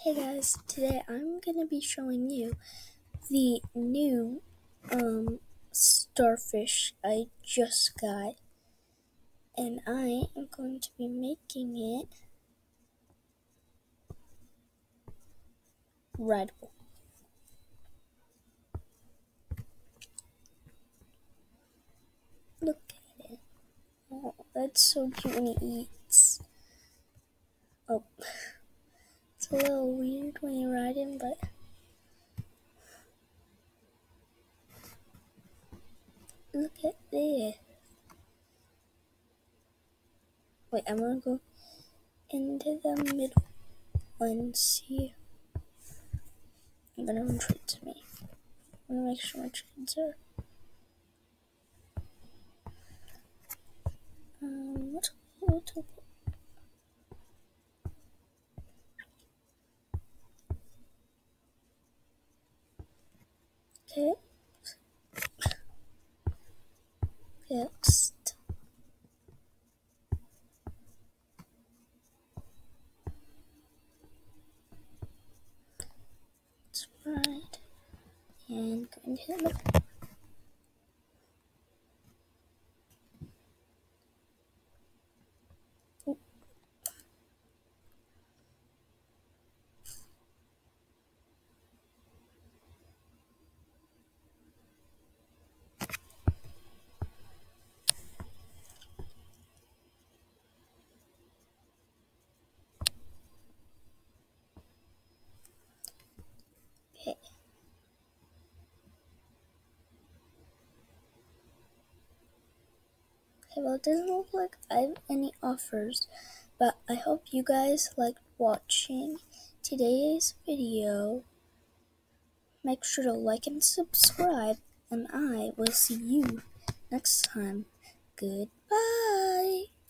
Hey guys, today I'm gonna be showing you the new Starfish I just got, and I am going to be making it rideable. Look at it. Oh, that's so cute when he eats. Oh, it's a little weird when you ride him, but look at this. Wait, I'm gonna go into the middle and see. I'm gonna run towards me. I'm gonna make sure my treads are. Let's go to. Okay. Next. Let's ride and go into the middle. Okay. Okay, well, it doesn't look like I have any offers, but I hope you guys liked watching today's video. Make sure to like and subscribe, and I will see you next time. Goodbye!